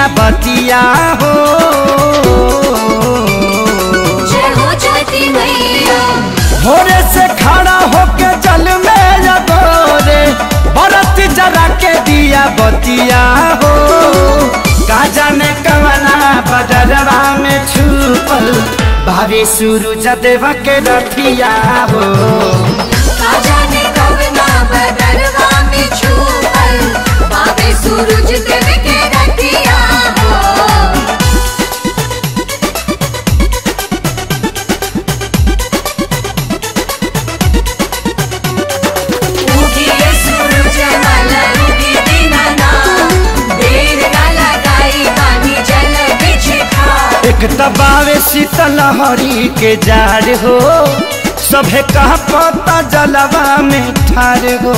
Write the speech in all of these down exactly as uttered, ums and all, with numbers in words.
बतिया हो। जय हो छठी मैया। भोरे से खड़ा होके जल में जगोरे बरत जरा के दिया बतिया हो। का जाने कवना बदरवा में छुपल भाभी सूरज देव के रखिया हो। का जाने कवना बदरवा में छुपल भाभी सूरज देव के रखिया हो। उगिए सूरज मल उगी दीनाना, देर ना लगाई पानी जल बिछा। एक तबावे शीतल हरी के जाड़ हो, सभे कहा पता जलवा में ठार हो।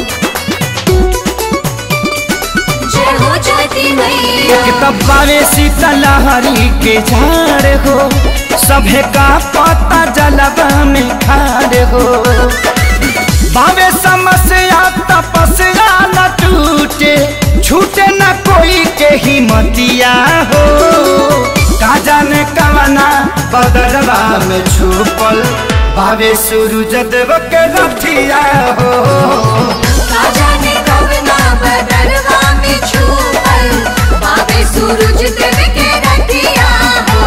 जय हो छठी मैया। एक तबावे शीतल हरी के जाड़ हो, सभे का पता जलवा में ठार हो। बावे समस्या तपस्या न टूटे, छूटे न कोई के हिम्मतिया हो। का जाने कवना बदरवा में छुपल भावे सूरज देव के रखिया हो। का जाने कवना बदरवा में छुपल भावे सूरज देव के रखिया हो।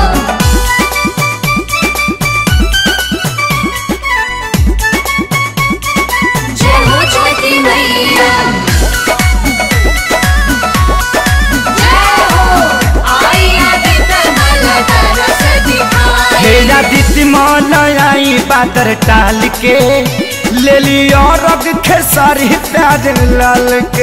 जय हो छठी मैया। जय हो आई आदित्य मल तरस दिखाए। हेरा दीदी मौलाई बादर टाल के ले ली और खेसारी प्याज लाल के।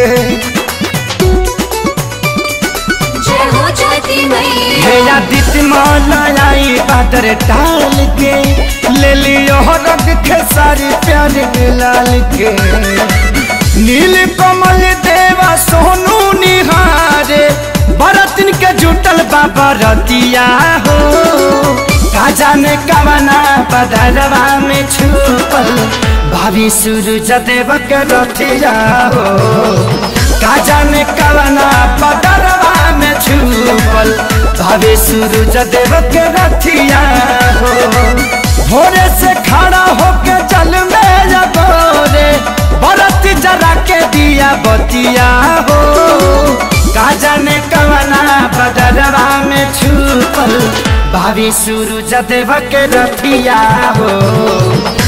जय हो छठी मैया। हेरा दीदी मौलाई बादर टाल के ले ली और खेसारी प्याज लाल के। नील कमल देवा सोनू निहारे बरतिन के जुटल बाबा रतिया हो। का जाने कवना बदरवा में छुपल भाभी सूरज देव के रखिया हो। का जाने कवना बदरवा में छुपल भाभी सूरज देव के रखिया हो। भोरे से खड़ा होके जल में जगोरे बरत जरा के दिया बतिया हो। का जाने कवना बदरवा में छुपल भाभी सूरज देव के रखिया हो।